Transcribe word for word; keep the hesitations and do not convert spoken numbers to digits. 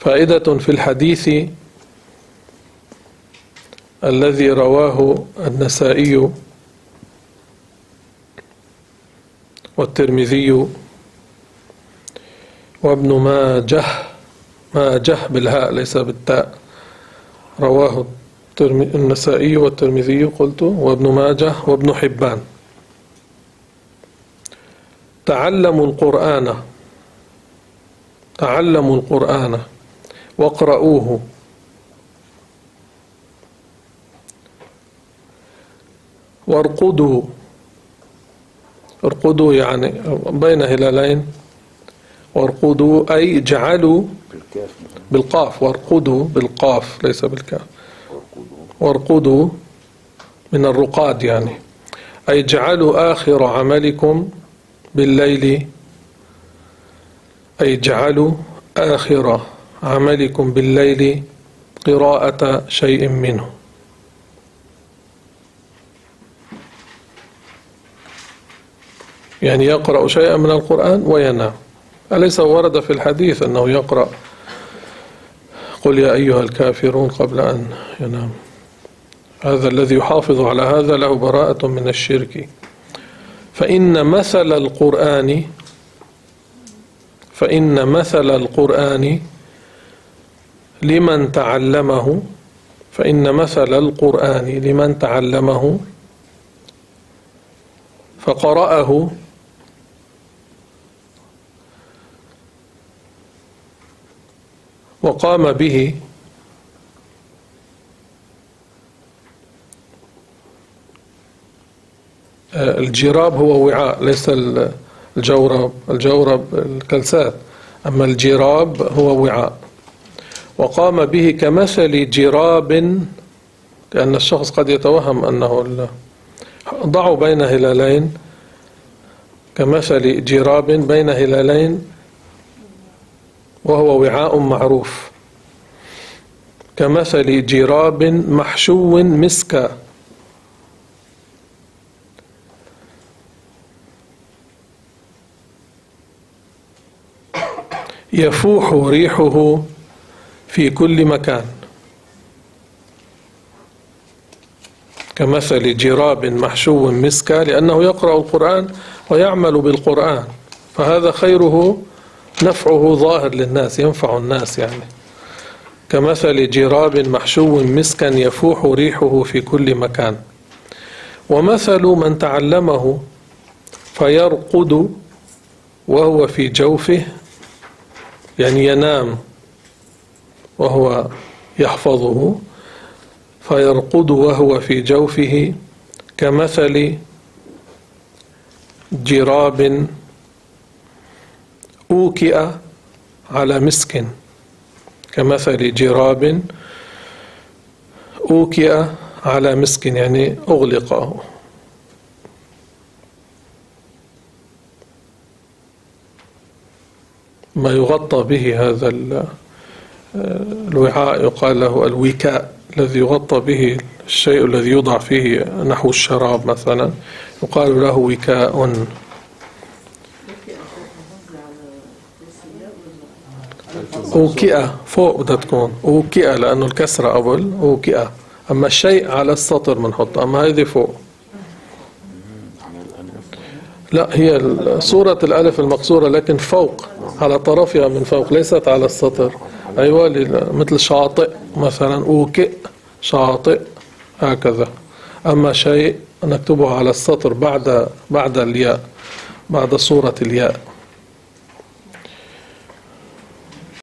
فائدة في الحديث الذي رواه النسائي والترمذي وابن ماجه، ماجه بالهاء ليس بالتاء، رواه النسائي والترمذي قلت وابن ماجه وابن حبان. تعلموا القرآن تعلموا القرآن واقرؤوه وارقدوا. ارقدوا يعني بين هلالين، وارقدوا أي اجعلوا بالقاف، وارقدوا بالقاف ليس بالكاف، وارقدوا من الرقاد يعني، أي اجعلوا آخر عملكم بالليل، أي اجعلوا آخر عملكم بالليل قراءة شيء منه. يعني يقرأ شيئا من القرآن وينام. أليس ورد في الحديث أنه يقرأ قل يا أيها الكافرون قبل أن ينام؟ هذا الذي يحافظ على هذا له براءة من الشرك. فإن مثل القرآن فإن مثل القرآن لمن تعلمه فإن مثل القرآن لمن تعلمه فقرأه وقام به الجراب هو وعاء ليس الجورب، الجورب الكلسات، أما الجراب هو وعاء. وقام به كمثل جراب، لأن الشخص قد يتوهم أنه ضعوا بين هلالين، كمثل جراب بين هلالين وهو وعاء معروف، كمثل جراب محشو مسكا يفوح ريحه في كل مكان. كمثل جراب محشو مسكا، لأنه يقرأ القرآن ويعمل بالقرآن، فهذا خيره نفعه ظاهر للناس، ينفع الناس يعني. كمثل جراب محشو مسكا يفوح ريحه في كل مكان. ومثل من تعلمه فيرقد وهو في جوفه، يعني ينام وهو يحفظه، فيرقد وهو في جوفه كمثل جراب أوكئ على مسك. كمثل جراب أوكئ على مسك يعني أغلقه. ما يغطى به هذا الوعاء يقال له الوكاء، الذي يغطى به الشيء الذي يوضع فيه نحو الشراب مثلا يقال له وكاء. أوكئة فوق بدها تكون أوكئة، لأنه الكسرة قبل أوكئة، أما الشيء على السطر بنحطه، أما هذه فوق. لا، هي صورة الألف المقصورة لكن فوق على طرفها من فوق، ليست على السطر. أيوة، مثل شاطئ مثلا، أوكئ شاطئ هكذا. أما شيء نكتبه على السطر بعد بعد الياء، بعد صورة الياء.